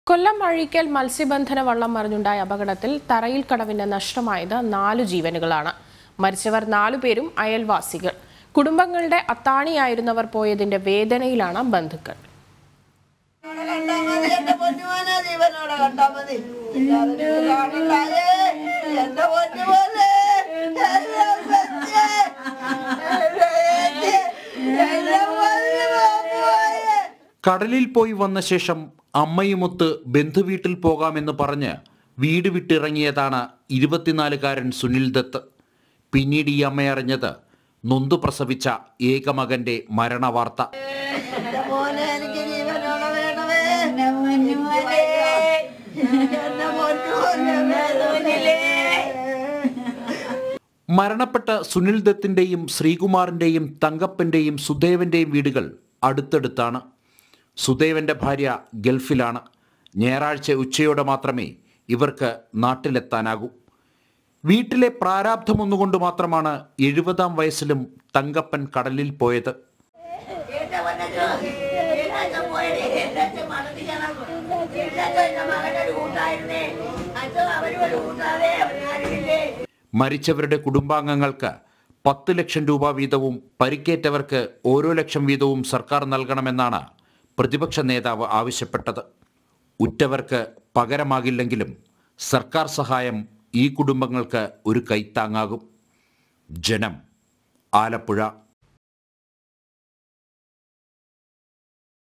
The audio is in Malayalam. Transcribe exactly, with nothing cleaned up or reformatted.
കൊല്ലം അഴീക്കൽ മത്സ്യബന്ധന വള്ളം മറിഞ്ഞുണ്ടായ അപകടത്തിൽ ൽകടവിന് നഷ്ടമായത് നാലു ജീവനുകളാണ്. മരിച്ചവർ നാലുപേരും അയൽവാസികൾ. കുടുംബങ്ങളുടെ അത്താണിയായിരുന്നവർ പോയതിന്റെ വേദനയിലാണ് ബന്ധുക്കൾ. കടലിൽ പോയി വന്ന ശേഷം അമ്മയുമൊത്ത് ബന്ധുവീട്ടിൽ പോകാമെന്ന് പറഞ്ഞ് വീട് വിട്ടിറങ്ങിയതാണ് ഇരുപത്തിനാലുകാരൻ സുനിൽ ദത്ത്. പിന്നീട് ഈ അമ്മയറിഞ്ഞത് നൊന്തു പ്രസവിച്ച ഏകമകന്റെ മരണവാർത്ത. മരണപ്പെട്ട സുനിൽ ദത്തിന്റെയും ശ്രീകുമാറിന്റെയും തങ്കപ്പന്റെയും സുദേവന്റെയും വീടുകൾ അടുത്തടുത്താണ്. സുദേവന്റെ ഭാര്യ ഗൾഫിലാണ്. ഞായറാഴ്ച ഉച്ചയോടെ മാത്രമേ ഇവർക്ക് നാട്ടിലെത്താനാകൂ. വീട്ടിലെ പ്രാരാബ്ധമൊന്നുകൊണ്ട് മാത്രമാണ് എഴുപതാം വയസ്സിലും തങ്കപ്പൻ കടലിൽ പോയത്. മരിച്ചവരുടെ കുടുംബാംഗങ്ങൾക്ക് പത്ത് ലക്ഷം രൂപ വീതവും പരിക്കേറ്റവർക്ക് ഓരോ ലക്ഷം വീതവും സർക്കാർ നൽകണമെന്നാണ് പ്രതിപക്ഷ നേതാവ് ആവശ്യപ്പെട്ടത്. ഉറ്റവർക്ക് പകരമാകില്ലെങ്കിലും സർക്കാർ സഹായം ഈ കുടുംബങ്ങൾക്ക് ഒരു കൈത്താങ്ങാകും. ജനം, ആലപ്പുഴ.